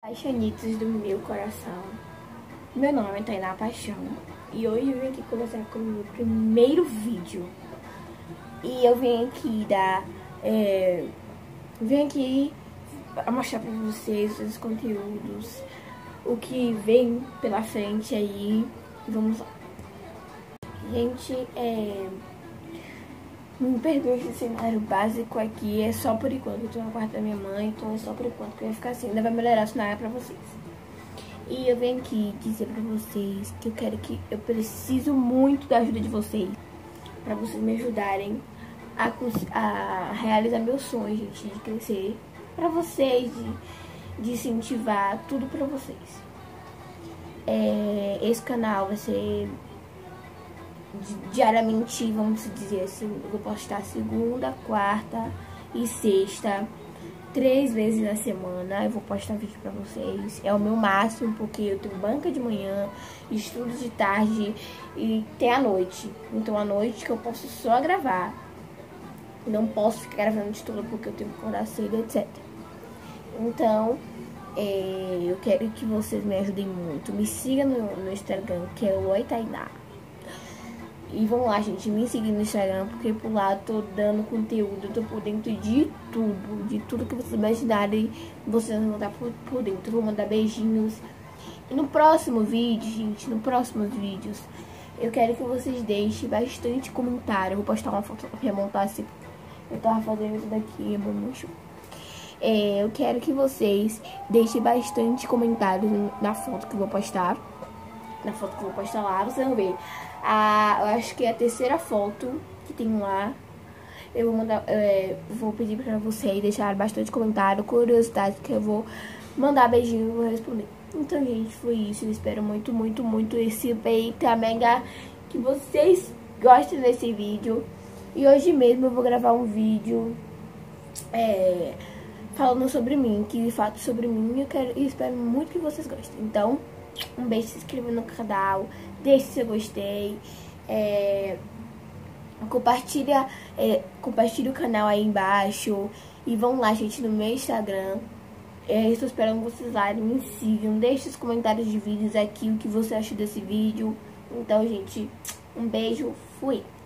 Paixonitos do meu coração. Meu nome é Tainá Paixão e hoje eu vim aqui começar com o meu primeiro vídeo. E eu vim aqui vim aqui mostrar pra vocês os conteúdos, o que vem pela frente aí. Vamos lá. Gente, me perdoe esse cenário básico aqui, é só por enquanto. Eu tô no quarto da minha mãe, então é só por enquanto que vai ficar assim. Ainda vai melhorar o cenário pra vocês. E eu venho aqui dizer pra vocês que eu preciso muito da ajuda de vocês, pra vocês me ajudarem a realizar meus sonhos, gente, de crescer, pra vocês, de incentivar tudo pra vocês. Esse canal vai ser diariamente, vamos dizer assim. Eu vou postar segunda, quarta e sexta, 3 vezes na semana. Eu vou postar vídeo pra vocês. É o meu máximo, porque eu tenho banca de manhã, estudo de tarde e tem a noite. Então à noite que eu posso só gravar. Não posso ficar gravando de tudo porque eu tenho que acordar cedo, etc. Então eu quero que vocês me ajudem muito. Me sigam no Instagram, que é o Tainá. E vamos lá, gente, me seguir no Instagram, porque por lá eu tô dando conteúdo, eu tô por dentro de tudo que vocês imaginarem, vocês vão estar por dentro. Vou mandar beijinhos. E no próximo vídeo, gente, nos próximos vídeos, eu quero que vocês deixem bastante comentário. Eu vou postar uma foto pra montar assim. Eu tava fazendo isso daqui, é muito. Eu quero que vocês deixem bastante comentários na foto que eu vou postar. Na foto que eu vou postar lá, vocês vão ver. Eu acho que é a terceira foto que tem lá. Eu vou mandar, vou pedir pra vocês deixarem bastante comentário, curiosidade, que eu vou mandar beijinho e vou responder. Então, gente, foi isso. Eu espero muito, muito, muito esse peita mega que vocês gostem desse vídeo. E hoje mesmo eu vou gravar um vídeo falando sobre mim, que fato sobre mim. Eu espero muito que vocês gostem. Então, um beijo, se inscreva no canal, deixe seu gostei, compartilha o canal aí embaixo. E vão lá, gente, no meu Instagram. Estou esperando vocês lá, me sigam, deixe os comentários de vídeos aqui, o que você achou desse vídeo. Então, gente, um beijo, fui!